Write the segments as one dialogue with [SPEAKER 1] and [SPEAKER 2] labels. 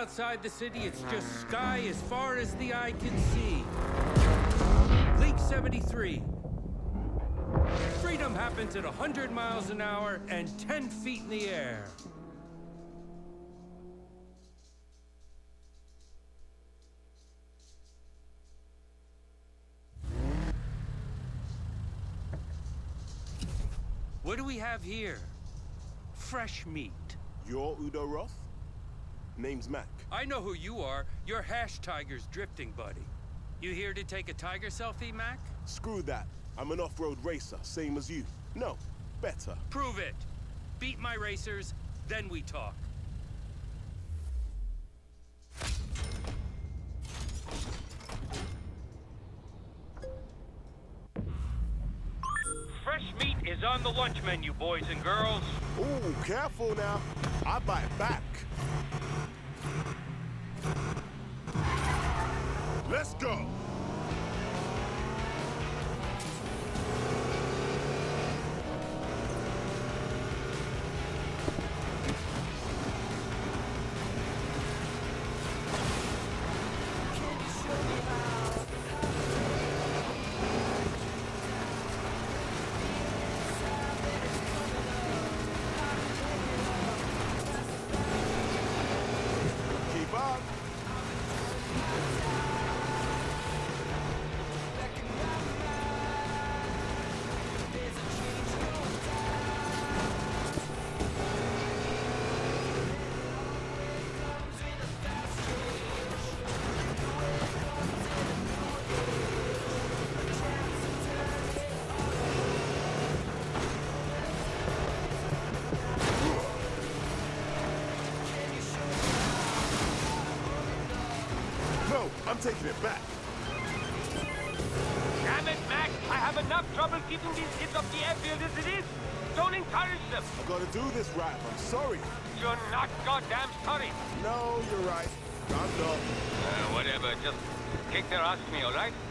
[SPEAKER 1] outside the city, it's just sky as far as the eye can see. League 73. Freedom happens at 100 miles an hour and 10 feet in the air. What do we have here? Fresh meat.
[SPEAKER 2] You're Udo Roth? Name's Mac.
[SPEAKER 1] I know who you are. You're Hash Tiger's drifting buddy. You here to take a tiger selfie, Mac?
[SPEAKER 2] Screw that. I'm an off-road racer, same as you. No, better.
[SPEAKER 1] Prove it. Beat my racers, then we talk. Fresh meat is on the lunch menu, boys and girls.
[SPEAKER 2] Ooh, careful now. I bite back. Let's go. I'm taking it back.
[SPEAKER 3] Damn it, Mac! I have enough trouble keeping these kids off the airfield as it is. Don't encourage them.
[SPEAKER 2] I gotta do this right. I'm sorry.
[SPEAKER 3] You're not goddamn sorry.
[SPEAKER 2] No, you're right. I'm not.
[SPEAKER 3] Whatever. Just kick their ass for me, all right?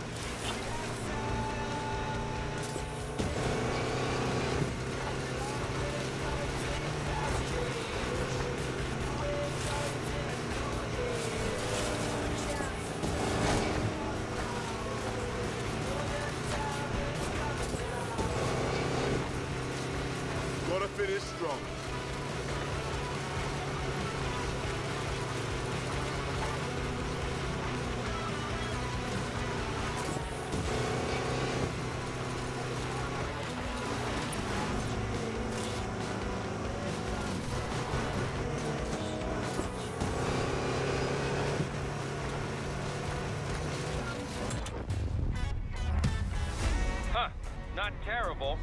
[SPEAKER 2] Gotta finish strong.
[SPEAKER 3] Huh. Not terrible.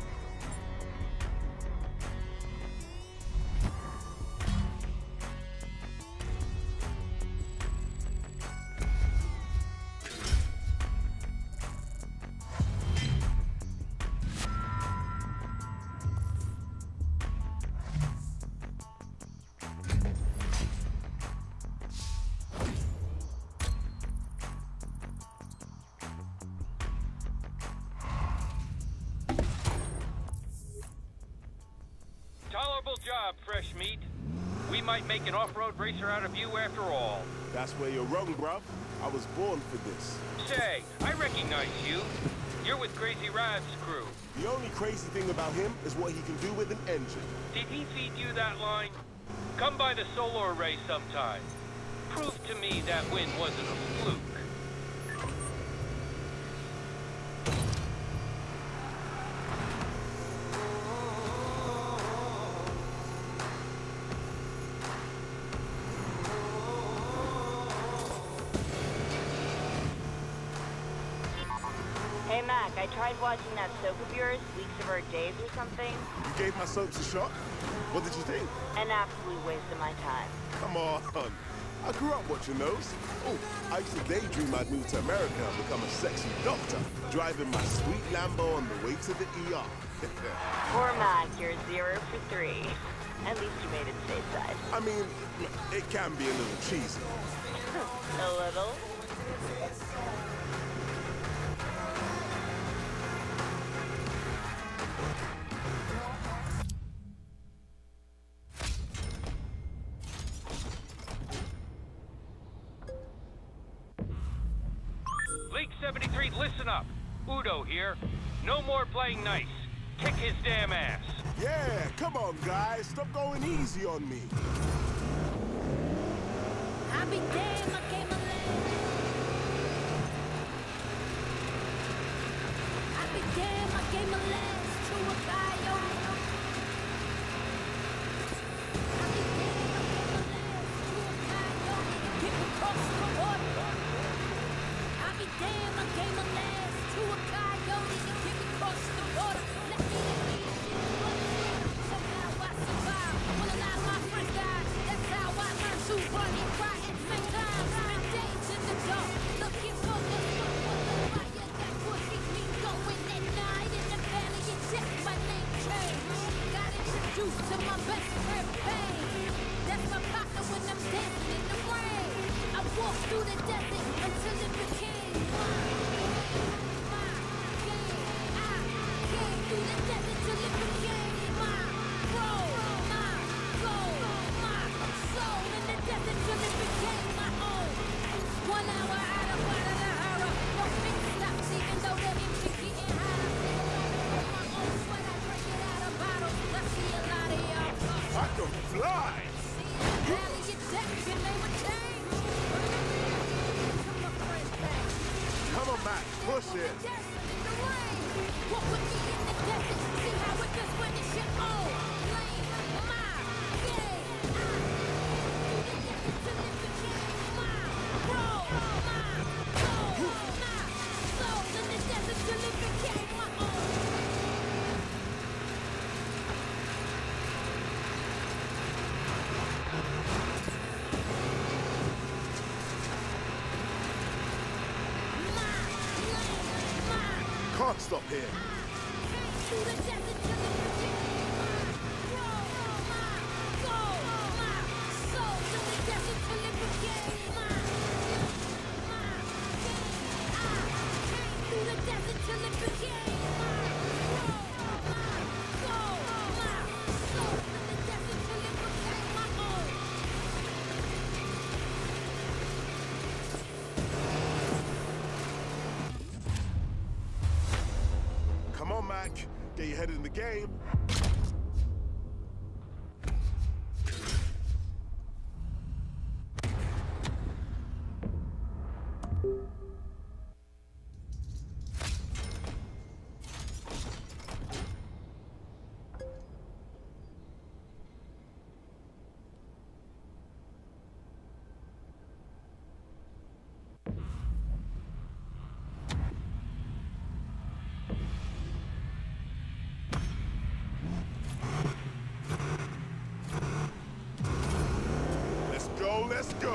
[SPEAKER 3] Tolerable job, Fresh Meat. We might make an off-road racer out of you after all.
[SPEAKER 2] That's where you're wrong, bruv. I was born for this.
[SPEAKER 3] Say, I recognize you. You're with Crazy Rad's crew.
[SPEAKER 2] The only crazy thing about him is what he can do with an engine.
[SPEAKER 3] Did he feed you that line? Come by the solo array sometime. Prove to me that win wasn't a fluke.
[SPEAKER 4] Hey Mac, I tried watching that soap of yours, Weeks of Our Days or something.
[SPEAKER 2] You gave my soaps a shot? What did you think?
[SPEAKER 4] An absolute waste of my time.
[SPEAKER 2] Come on. I grew up watching those. Oh, I used to daydream I'd move to America and become a sexy doctor, driving my sweet Lambo on the way to the ER.
[SPEAKER 4] Poor Mac, you're 0 for 3. At least you made it stateside.
[SPEAKER 2] I mean, it can be a little cheesy.
[SPEAKER 4] A little?
[SPEAKER 3] League 73, listen up. Udo here. No more playing nice. Kick his damn ass.
[SPEAKER 2] Yeah, come on, guys. Stop going easy on me.
[SPEAKER 5] I be damn, I came alive. I be damn, I gave my last to a coyote. I be damn, I gave my last to a coyote to kick across the water. I be damn, I gave my last to a coyote to kick across the water. Let me shit somehow I survive. When a lot of my friends died, that's how I learned to run and cry at the same time. Spend days in the dark, looking for the fire that would keep me going at night. In the valley, it just my name changed. Got introduced to my best friend, Pain. That's my partner when I'm dancing in the rain. I walked through the desert until it became my game. I came through the desert till it became my road, my goal, my soul in the desert till it became my own. 1 hour out of Guadalajara, no fix stops even though the engine getting hotter. My own sweat, I drink it out of bottles. I see a lot of y'all talk.
[SPEAKER 2] I can fly.
[SPEAKER 5] See in the valley, your depth can never change. Come on, friend, back.
[SPEAKER 2] Come on, Mac. Push it.
[SPEAKER 5] Walk with me in the desert, see how it does when it's your own lane. My game, I do the desert till it became my road, my goal, my soul in the desert till it became my own.
[SPEAKER 2] Can't stop here.
[SPEAKER 5] Through the desert till it became my road, my goal, my soul. Through the desert till it became my game. I came through the desert till it became my road, my goal, my soul. Through the desert till it became my own.
[SPEAKER 2] Come on, Mac. Get your head in the game. Let's go.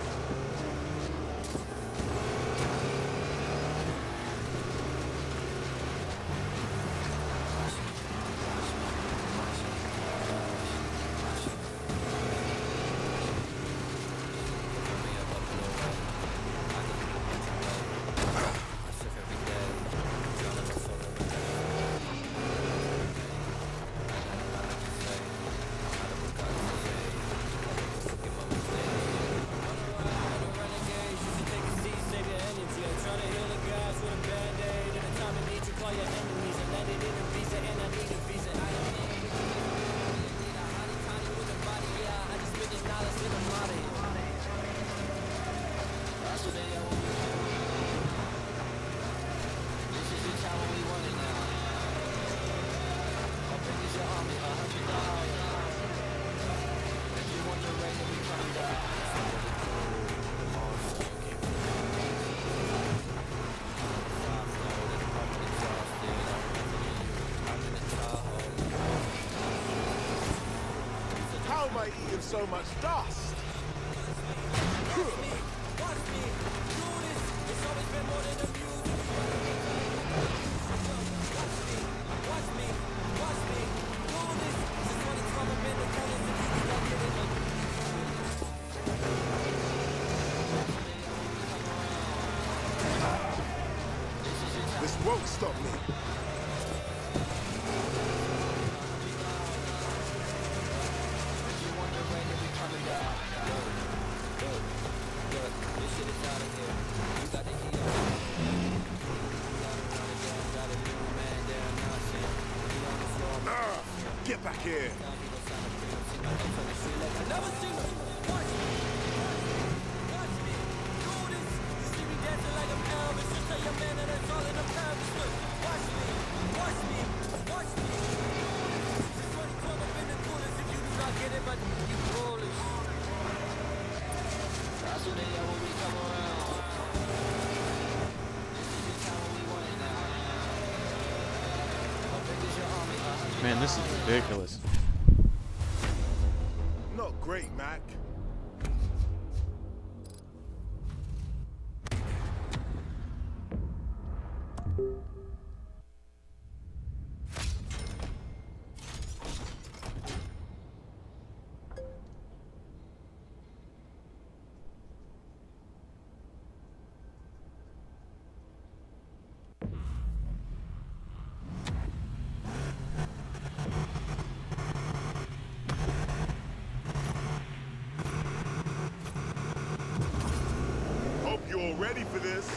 [SPEAKER 2] How am I eating so much dust? This won't stop me.
[SPEAKER 6] This shit is out of here. You got the heat.
[SPEAKER 2] back here.
[SPEAKER 5] Never seen them. Watch me. Watch me. Do this. You see me dancing like I'm Elvis. Just tell your man that it's all in the pelvis. Look, watch me. Watch me. Watch me. This one come up in the coolest. If you do not get it, but you foolish. That's what they are when we come around. This is the time when we want it now. How big is your army?
[SPEAKER 6] Man, this is ridiculous.
[SPEAKER 2] Not great, Mac. Hope you're all ready for this.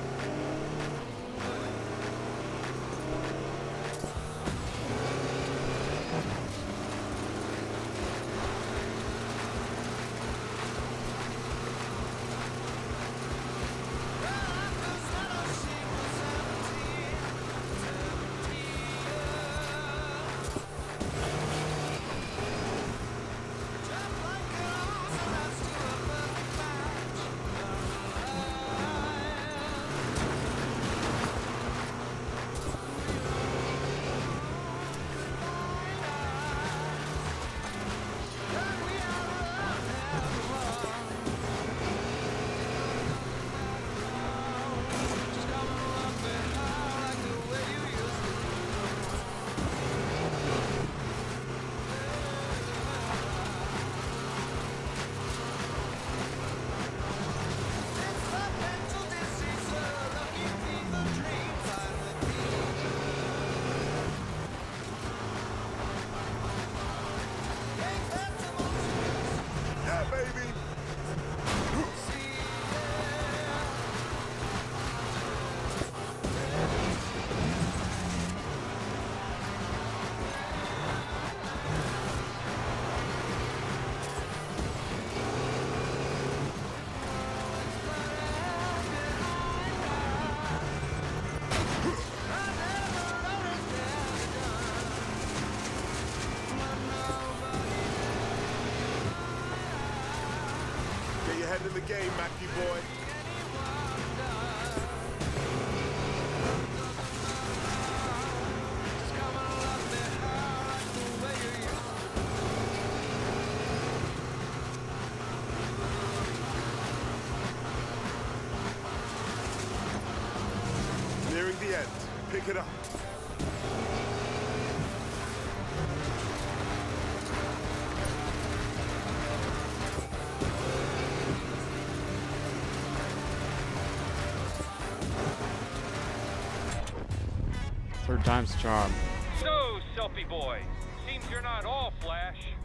[SPEAKER 2] Yeah, baby. Get your head in the game, Mackie boy. Nearing the end. Pick it up.
[SPEAKER 6] Third time's the charm.
[SPEAKER 3] So, Selfie boy, seems you're not all flash.